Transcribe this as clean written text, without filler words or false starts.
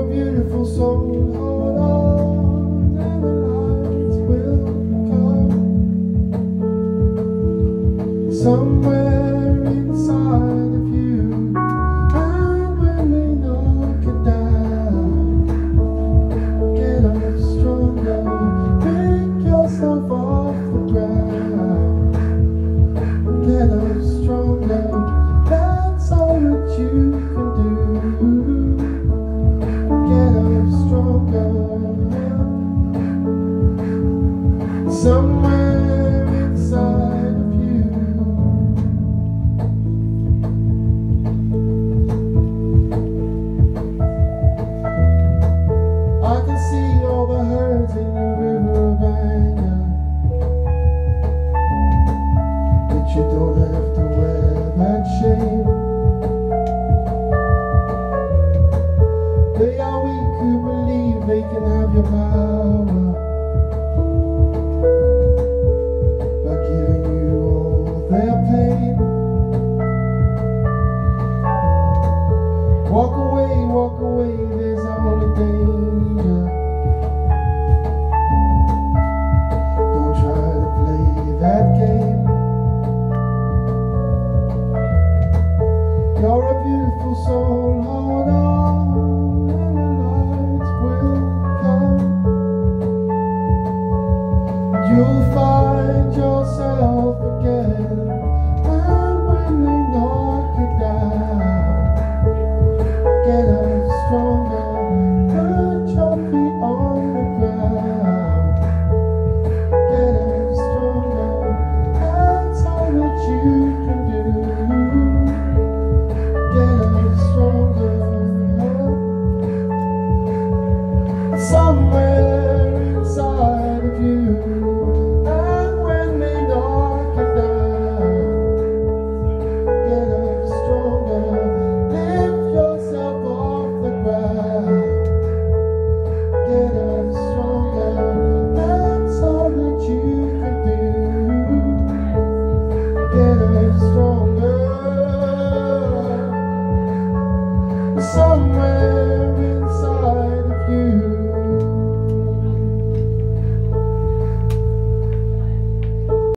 beautiful soul, hold on, and the lights will come somewhere inside of you. And when they knock it down, get up stronger, pick yourself off the ground, get up stronger. That's all that you can do. Get up stronger. Somewhere inside of you. I can see all the hurt in the river of anger, but you don't have to wear that shame. They are weak who believe they can have your power by giving you all their pain. Walk away, there's only danger. Don't try to play that game. You're a beautiful soul, hold on, and the lights will come. You'll find yourself again, and when they knock you down, get up stronger, put your feet on the ground, get up stronger, that's all that you can do. Get up stronger. Somewhere